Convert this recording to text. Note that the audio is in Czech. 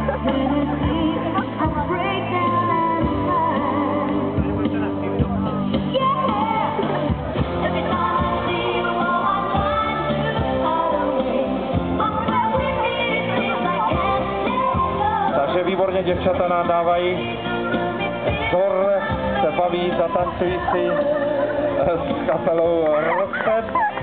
Takže výborně děvčata nám dávají vzor, se baví, zatancují si s kapelou Roxette.